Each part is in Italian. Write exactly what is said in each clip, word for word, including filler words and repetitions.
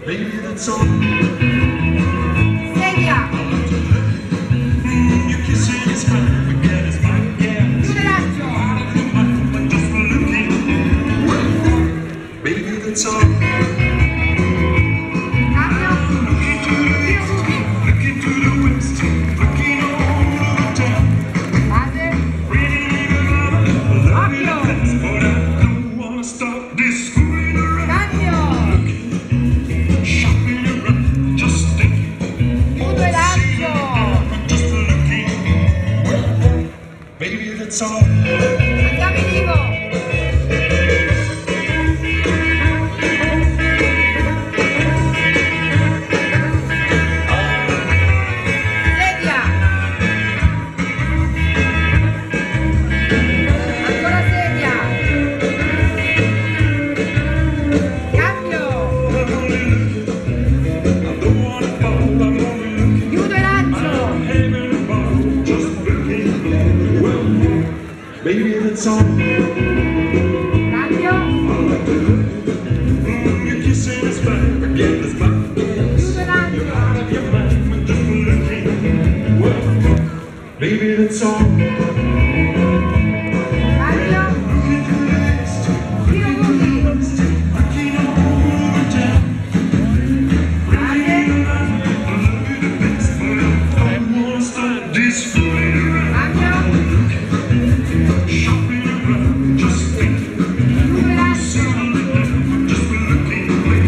Baby, that's all. Sedia. Your kissing is fine, forget it's fine, yeah. Braccio. Just for looking. Baby, that's all. Cambio. Looking to the west, looking all over the town. Base. Occhio. But I don't wanna stop this fooling around. Cambio. Shopping around, just thinking. Muto e lancio. Just for looking. Baby, that's all. Andiamo in vivo. Sedia. Ancora sedia. Cambio. Chiudo e lancio. Baby, that's all. Cambio. Your kissing is fine, forget this fine. Chiudo e lancio. Your mind, just for looking. Baby, that's all. Cambio. Tiro punti. Looking all over town. Base. Don't wanna stop this fooling around. Cambio. Shopping around, just thinking. Chiudo e lancio. Just for looking.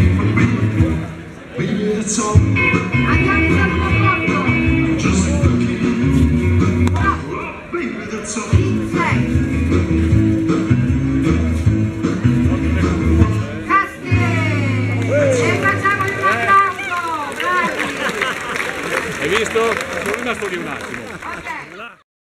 Baby, that's all. Andiamo in saluto corto. Just looking. Ora. Baby, that's all. Sei. Caste. E facciamo il applauso. Bravi. Hai visto? Sono rimasto lì un attimo.